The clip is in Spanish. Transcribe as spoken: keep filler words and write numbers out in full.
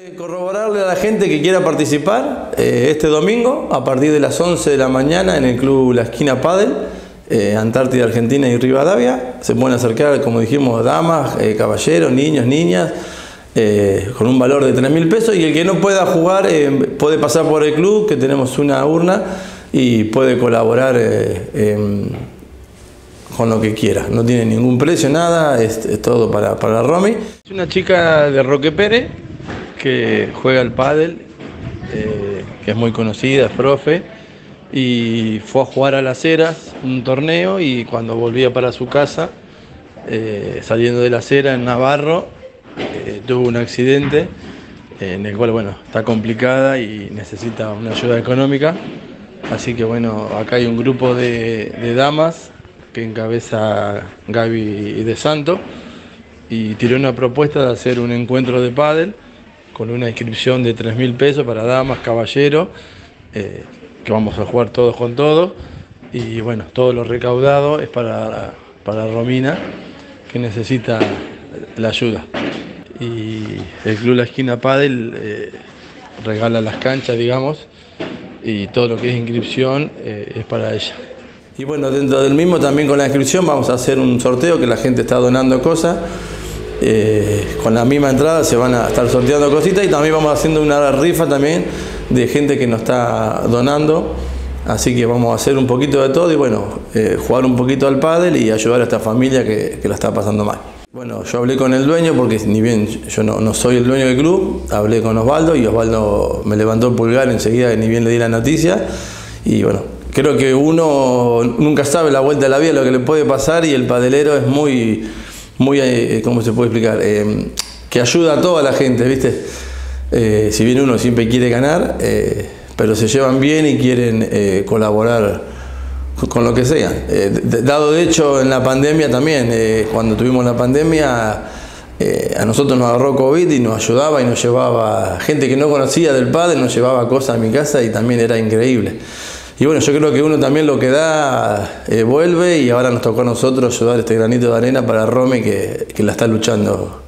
Corroborarle a la gente que quiera participar eh, este domingo a partir de las once de la mañana en el club La Esquina Pádel, eh, Antártida Argentina y Rivadavia. Se pueden acercar, como dijimos, damas, eh, caballeros, niños, niñas, eh, con un valor de tres mil pesos, y el que no pueda jugar eh, puede pasar por el club, que tenemos una urna, y puede colaborar eh, eh, con lo que quiera. No tiene ningún precio, nada, es, es todo para, para Romy. Es una chica de Roque Pérez que juega al pádel, eh, que es muy conocida, es profe, y fue a jugar a Las Heras un torneo, y cuando volvía para su casa, eh, saliendo de Las Heras en Navarro, eh, tuvo un accidente eh, en el cual, bueno, está complicada y necesita una ayuda económica. Así que bueno, acá hay un grupo de, de damas que encabeza Gaby de Santo, y tiró una propuesta de hacer un encuentro de pádel con una inscripción de tres mil pesos para damas, caballeros, eh, que vamos a jugar todos con todos, y bueno, todo lo recaudado es para, para Romina, que necesita la ayuda. Y el Club La Esquina Pádel eh, regala las canchas, digamos, y todo lo que es inscripción eh, es para ella. Y bueno, dentro del mismo, también con la inscripción, vamos a hacer un sorteo, que la gente está donando cosas. Eh, con la misma entrada se van a estar sorteando cositas, y también vamos haciendo una rifa también de gente que nos está donando. Así que vamos a hacer un poquito de todo y bueno, eh, jugar un poquito al pádel y ayudar a esta familia que, que la está pasando mal. Bueno, yo hablé con el dueño, porque ni bien yo no, no soy el dueño del club, hablé con Osvaldo, y Osvaldo me levantó el pulgar enseguida, ni bien le di la noticia. Y bueno, creo que uno nunca sabe la vuelta de la vida, lo que le puede pasar, y el padelero es muy... muy, eh, ¿cómo se puede explicar? Eh, que ayuda a toda la gente, ¿viste? Eh, si bien uno siempre quiere ganar, eh, pero se llevan bien y quieren eh, colaborar con lo que sea. Eh, dado de hecho en la pandemia también, eh, cuando tuvimos la pandemia, eh, a nosotros nos agarró COVID y nos ayudaba y nos llevaba gente que no conocía del pádel, nos llevaba cosas a mi casa, y también era increíble. Y bueno, yo creo que uno también lo que da eh, vuelve, y ahora nos tocó a nosotros ayudar este granito de arena para Romy, que, que la está luchando